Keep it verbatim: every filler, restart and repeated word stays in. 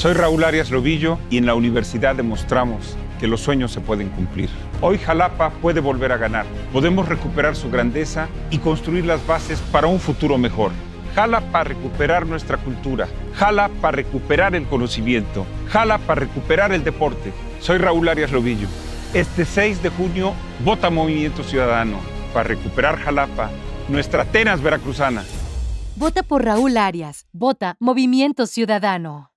Soy Raúl Arias Lobillo y en la universidad demostramos que los sueños se pueden cumplir. Hoy Jalapa puede volver a ganar. Podemos recuperar su grandeza y construir las bases para un futuro mejor. Jala para recuperar nuestra cultura. Jala para recuperar el conocimiento. Jala para recuperar el deporte. Soy Raúl Arias Lobillo. Este seis de junio, vota Movimiento Ciudadano para recuperar Jalapa, nuestra Atenas veracruzana. Vota por Raúl Arias. Vota Movimiento Ciudadano.